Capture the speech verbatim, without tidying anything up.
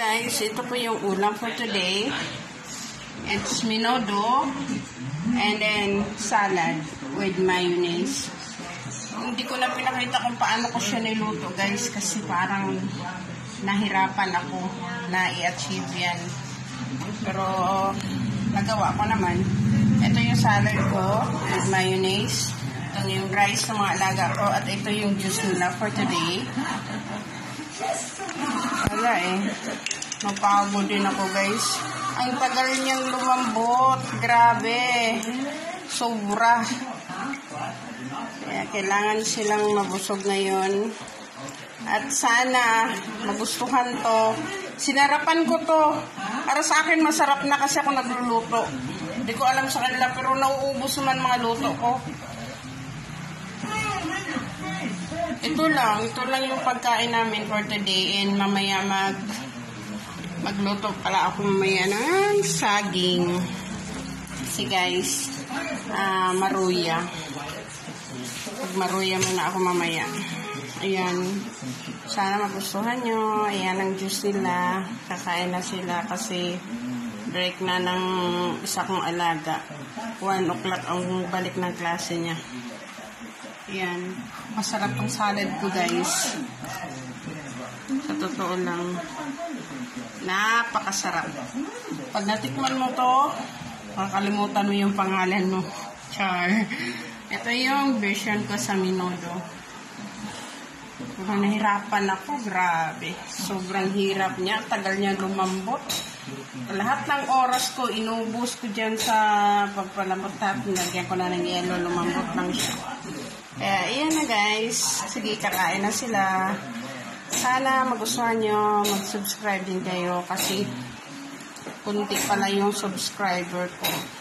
Guys, ito po yung ulam for today. It's menudo and then salad with mayonnaise. Hindi ko na pinakita kung paano ko siya niluto, guys, kasi parang nahirapan ako na i-achieve yan. Pero nagawa ko naman. Ito yung salad ko with mayonnaise. Ito yung rice ng mga alaga ko. At ito yung juice nila for today. Wala eh. Napagod din ako, guys. Ang tagal niyang lumambot. Grabe. Sobra. Kaya kailangan silang mabusog ngayon. At sana magustuhan to. Sinarapan ko to. Para sa akin masarap na kasi ako nagluluto. Hindi ko alam sa kanila pero nauubos naman mga luto ko. Ito lang, ito lang yung pagkain namin for today, and mamaya mag magluto pala ako mamaya ng saging. Kasi guys, uh, maruya. Pag maruya muna ako mamaya. Ayan. Sana magustuhan nyo. Ayan ang juice nila. Kakain na sila kasi break na ng isa kong alaga. one o'clock ang balik ng klase niya. Ayan. Masarap tong salad ko, guys. Sa totoo lang. Napakasarap. Pag natikman mo to, makakalimutan mo yung pangalan mo. Char. Ito yung version ko sa menudo. Kung nahirapan ako, grabe. Sobrang hirap niya. Tagal niya lumambot. Lahat ng oras ko, inubos ko dyan sa pagpalambot. Tapos nagyan ko na ng yelo, lumambot lang siya. Kaya, ayan na, guys. Sige, kakain na sila. Sana magustuhan nyo. Mag-subscribe din kayo kasi kunti pala yung subscriber ko.